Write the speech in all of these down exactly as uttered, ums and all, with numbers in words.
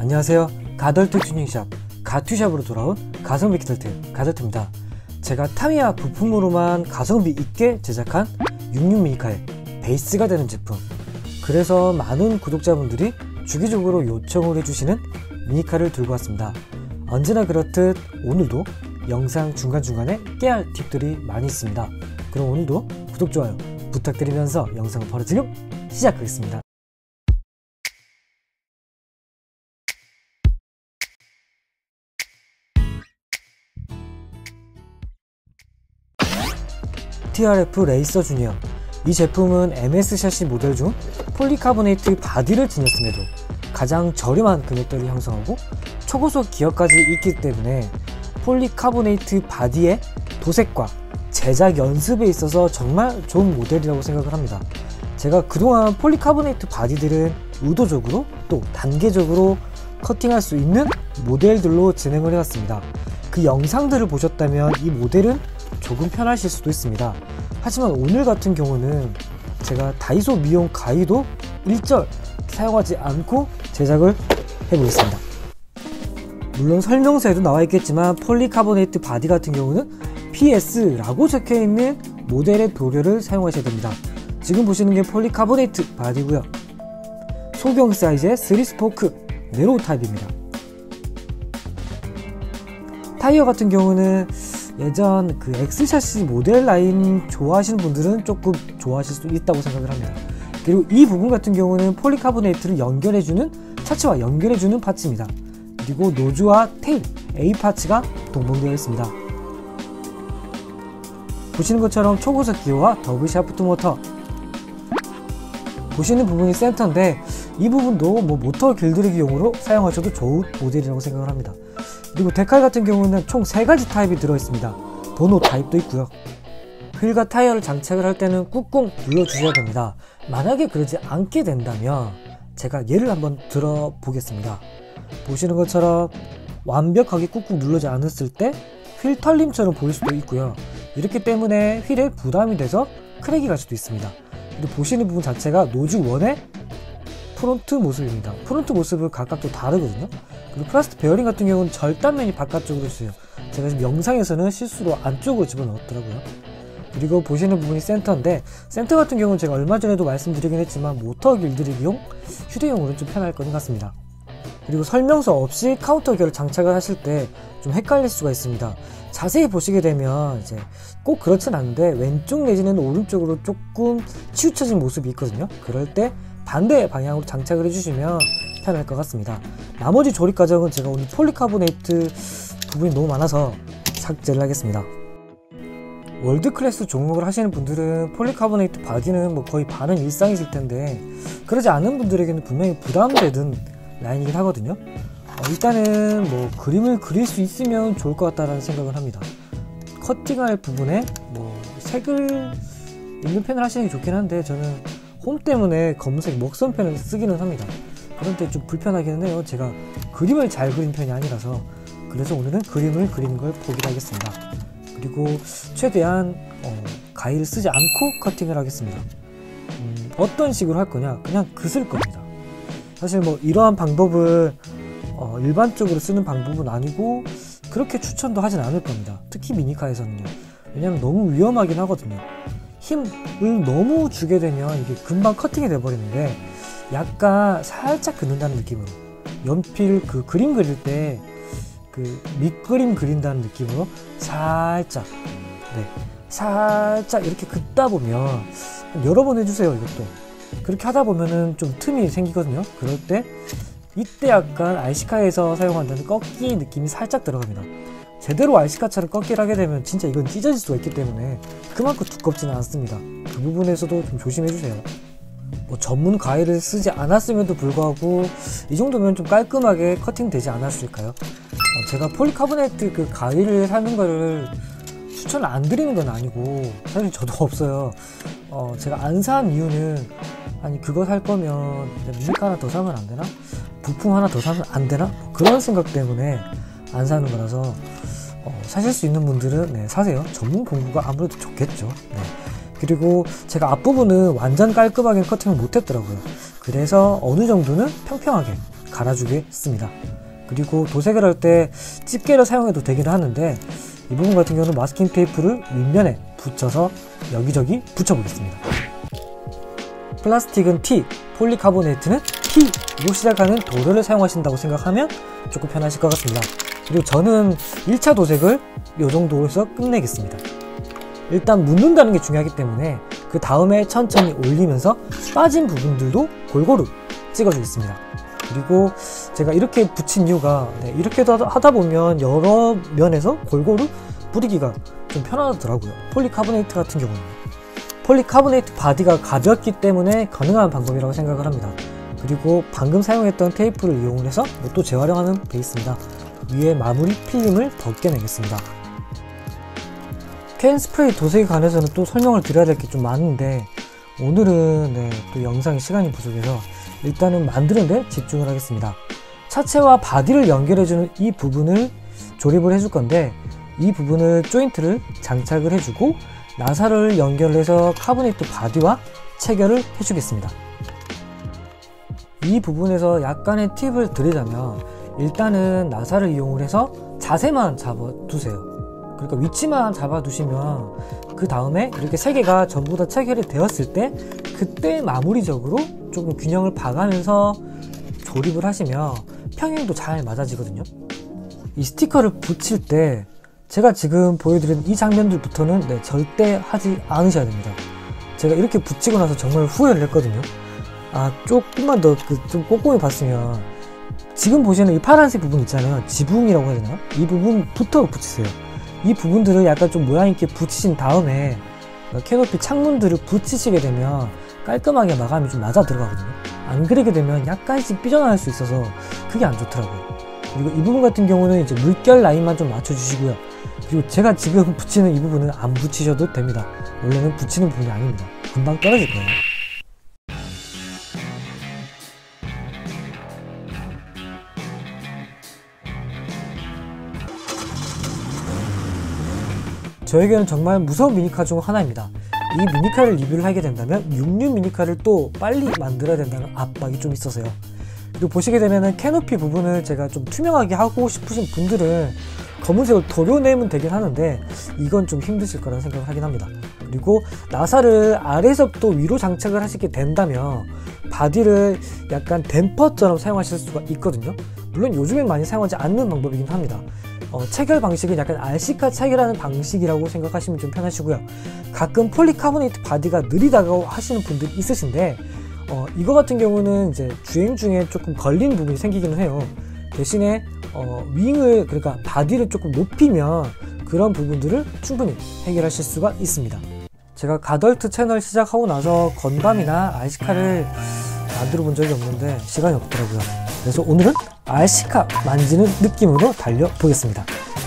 안녕하세요. 가덜트 튜닝샵 가튜샵으로 돌아온 가성비 키덜트 가덜트입니다. 제가 타미야 부품으로만 가성비 있게 제작한 육십육 미니카의 베이스가 되는 제품, 그래서 많은 구독자분들이 주기적으로 요청을 해주시는 미니카를 들고 왔습니다. 언제나 그렇듯 오늘도 영상 중간중간에 깨알 팁들이 많이 있습니다. 그럼 오늘도 구독, 좋아요 부탁드리면서 영상을 바로 지금 시작하겠습니다. 티알에프 레이서 주니어, 이 제품은 엠에스 샤시 모델 중 폴리카보네이트 바디를 지녔음에도 가장 저렴한 금액대를 형성하고 초고속 기어까지 있기 때문에 폴리카보네이트 바디의 도색과 제작 연습에 있어서 정말 좋은 모델이라고 생각을 합니다. 제가 그동안 폴리카보네이트 바디들은 의도적으로 또 단계적으로 커팅할 수 있는 모델들로 진행을 해왔습니다. 그 영상들을 보셨다면 이 모델은 조금 편하실 수도 있습니다. 하지만 오늘 같은 경우는 제가 다이소 미용 가이도 일절 사용하지 않고 제작을 해보겠습니다. 물론 설명서에도 나와 있겠지만 폴리카보네이트 바디 같은 경우는 피에스라고 적혀있는 모델의 도료를 사용하셔야 됩니다. 지금 보시는 게 폴리카보네이트 바디고요. 소경 사이즈의 쓰리 스포크 네로우 타입입니다. 타이어 같은 경우는 예전 그 X샤시 모델 라인 좋아하시는 분들은 조금 좋아하실 수 있다고 생각을 합니다. 그리고 이 부분 같은 경우는 폴리카보네이트를 연결해주는, 차체와 연결해주는 파츠입니다. 그리고 노즈와 테일 A 파츠가 동봉되어 있습니다. 보시는 것처럼 초고속 기어와 더블 샤프트 모터, 보시는 부분이 센터인데 이 부분도 뭐 모터 길들이기용으로 사용하셔도 좋은 모델이라고 생각을 합니다. 그리고 데칼 같은 경우는 총 세 가지 타입이 들어있습니다. 도노 타입도 있고요. 휠과 타이어를 장착을 할 때는 꾹꾹 눌러주셔야 됩니다. 만약에 그러지 않게 된다면 제가 예를 한번 들어보겠습니다. 보시는 것처럼 완벽하게 꾹꾹 누르지 않았을 때 휠 털림처럼 보일 수도 있고요. 이렇기 때문에 휠에 부담이 돼서 크랙이 갈 수도 있습니다. 그리고 보시는 부분 자체가 노즈 원의 프론트 모습입니다. 프론트 모습은 각각 또 다르거든요. 그리고 플라스틱 베어링 같은 경우는 절단면이 바깥쪽으로 있어요. 제가 지금 영상에서는 실수로 안쪽으로 집어넣었더라고요. 그리고 보시는 부분이 센터인데, 센터 같은 경우는 제가 얼마 전에도 말씀드리긴 했지만 모터 길들이기용, 휴대용으로는 좀 편할 것 같습니다. 그리고 설명서 없이 카운터 기어를 장착을 하실 때 좀 헷갈릴 수가 있습니다. 자세히 보시게 되면 이제 꼭 그렇진 않은데 왼쪽 내지는 오른쪽으로 조금 치우쳐진 모습이 있거든요. 그럴 때 반대 방향으로 장착을 해주시면 편할 것 같습니다. 나머지 조립 과정은 제가 오늘 폴리카보네이트 부분이 너무 많아서 삭제를 하겠습니다. 월드 클래스 종목을 하시는 분들은 폴리카보네이트 바디는 뭐 거의 반은 일상이실 텐데, 그러지 않은 분들에게는 분명히 부담되는 라인이긴 하거든요. 어, 일단은 뭐 그림을 그릴 수 있으면 좋을 것 같다라는 생각을 합니다. 커팅할 부분에 뭐 색을 있는 펜을 하시는 게 좋긴 한데 저는 홈 때문에 검은색 먹선 펜을 쓰기는 합니다. 그런데 좀 불편하기는 해요. 제가 그림을 잘 그린 편이 아니라서. 그래서 오늘은 그림을 그리는 걸 포기하겠습니다. 그리고 최대한 어, 가위를 쓰지 않고 커팅을 하겠습니다. 음, 어떤 식으로 할 거냐? 그냥 그을 겁니다. 사실 뭐 이러한 방법을 어, 일반적으로 쓰는 방법은 아니고 그렇게 추천도 하진 않을 겁니다. 특히 미니카에서는요. 왜냐면 너무 위험하긴 하거든요. 힘을 너무 주게 되면 이게 금방 커팅이 돼버리는데, 약간 살짝 긋는다는 느낌으로, 연필 그 그림 그릴 때 그 밑그림 그린다는 느낌으로 살짝, 네, 살짝 이렇게 긋다 보면, 여러 번 해주세요. 이것도 그렇게 하다 보면은 좀 틈이 생기거든요. 그럴 때 이때 약간 알시카에서 사용한다는 꺾기 느낌이 살짝 들어갑니다. 제대로 알시카처럼 꺾기를 하게 되면 진짜 이건 찢어질 수가 있기 때문에 그만큼 두껍지는 않습니다. 그 부분에서도 좀 조심해주세요. 뭐 전문 가위를 쓰지 않았음에도 불구하고 이 정도면 좀 깔끔하게 커팅 되지 않았을까요? 어, 제가 폴리카보네이트 그 가위를 사는 거를 추천을 안 드리는 건 아니고, 사실 저도 없어요. 어, 제가 안 산 이유는, 아니 그거 살 거면 미니카 하나 더 사면 안 되나? 부품 하나 더 사면 안 되나? 뭐 그런 생각 때문에 안 사는 거라서, 어, 사실 수 있는 분들은 네, 사세요. 전문 공구가 아무래도 좋겠죠. 네. 그리고 제가 앞부분은 완전 깔끔하게 커팅을 못 했더라고요. 그래서 어느 정도는 평평하게 갈아주겠습니다. 그리고 도색을 할 때 집게를 사용해도 되긴 하는데 이 부분 같은 경우는 마스킹 테이프를 윗면에 붙여서 여기저기 붙여보겠습니다. 플라스틱은 T, 폴리카보네이트는 P로 시작하는 도료를 사용하신다고 생각하면 조금 편하실 것 같습니다. 그리고 저는 일 차 도색을 이 정도로 해서 끝내겠습니다. 일단 묻는다는 게 중요하기 때문에 그 다음에 천천히 올리면서 빠진 부분들도 골고루 찍어주겠습니다. 그리고 제가 이렇게 붙인 이유가 네, 이렇게 하다 보면 여러 면에서 골고루 뿌리기가 좀 편하더라고요. 폴리카보네이트 같은 경우는 폴리카보네이트 바디가 가볍기 때문에 가능한 방법이라고 생각을 합니다. 그리고 방금 사용했던 테이프를 이용해서 또 재활용하는 베이스입니다. 위에 마무리 필름을 벗겨내겠습니다. 캔 스프레이 도색에 관해서는 또 설명을 드려야 될 게 좀 많은데 오늘은 네, 또 영상에 시간이 부족해서 일단은 만드는 데 집중을 하겠습니다. 차체와 바디를 연결해주는 이 부분을 조립을 해줄 건데 이 부분을 조인트를 장착을 해주고 나사를 연결해서 카보네이트 바디와 체결을 해주겠습니다. 이 부분에서 약간의 팁을 드리자면 일단은 나사를 이용을 해서 자세만 잡아두세요. 그러니까 위치만 잡아두시면 그 다음에 이렇게 세 개가 전부 다 체결이 되었을 때 그때 마무리적으로 조금 균형을 봐가면서 조립을 하시면 평행도 잘 맞아지거든요. 이 스티커를 붙일 때 제가 지금 보여드린 이 장면들부터는 네, 절대 하지 않으셔야 됩니다. 제가 이렇게 붙이고 나서 정말 후회를 했거든요. 아, 조금만 더 그 좀 꼼꼼히 봤으면 지금 보시는 이 파란색 부분 있잖아요. 지붕이라고 해야 되나? 이 부분부터 붙이세요. 이 부분들을 약간 좀 모양 있게 붙이신 다음에 캐노피 창문들을 붙이시게 되면 깔끔하게 마감이 좀 맞아 들어가거든요. 안 그리게 되면 약간씩 삐져나갈 수 있어서 그게 안 좋더라고요. 그리고 이 부분 같은 경우는 이제 물결 라인만 좀 맞춰주시고요. 그리고 제가 지금 붙이는 이 부분은 안 붙이셔도 됩니다. 원래는 붙이는 부분이 아닙니다. 금방 떨어질 거예요. 저에게는 정말 무서운 미니카 중 하나입니다. 이 미니카를 리뷰를 하게 된다면 육류 미니카를 또 빨리 만들어야 된다는 압박이 좀 있어서요. 그리고 보시게 되면은 캐노피 부분을 제가 좀 투명하게 하고 싶으신 분들은 검은색을 도려내면 되긴 하는데 이건 좀 힘드실 거라는 생각을 하긴 합니다. 그리고 나사를 아래에서부터 위로 장착을 하시게 된다면 바디를 약간 댐퍼처럼 사용하실 수가 있거든요. 물론 요즘엔 많이 사용하지 않는 방법이긴 합니다. 어, 체결 방식은 약간 알씨카 체결하는 방식이라고 생각하시면 좀 편하시고요. 가끔 폴리카보네이트 바디가 느리다고 하시는 분들이 있으신데 어, 이거 같은 경우는 이제 주행 중에 조금 걸리는 부분이 생기기는 해요. 대신에 어, 윙을 그러니까 바디를 조금 높이면 그런 부분들을 충분히 해결하실 수가 있습니다. 제가 가덜트 채널 시작하고 나서 건담이나 알씨카를 만들어 본 적이 없는데 시간이 없더라고요. 그래서 오늘은 알씨카 만지는 느낌으로 달려보겠습니다.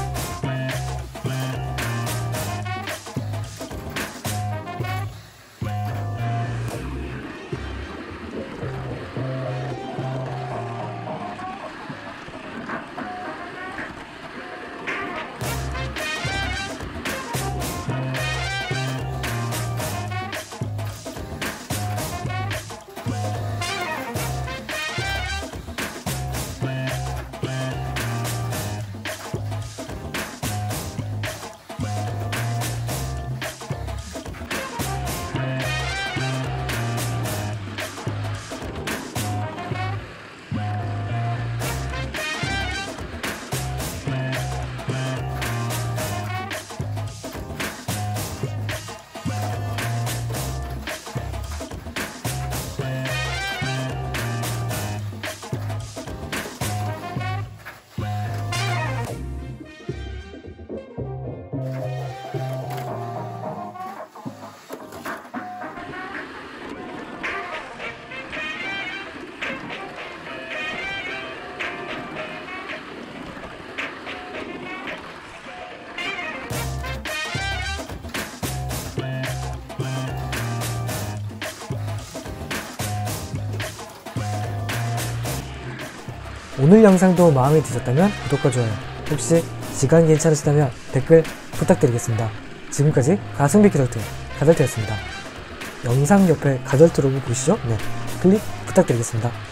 오늘 영상도 마음에 드셨다면 구독과 좋아요, 혹시 시간 괜찮으시다면 댓글 부탁드리겠습니다. 지금까지 가성비 가덜트 가덜트였습니다. 영상 옆에 가덜트 로고 보시죠? 네, 클릭 부탁드리겠습니다.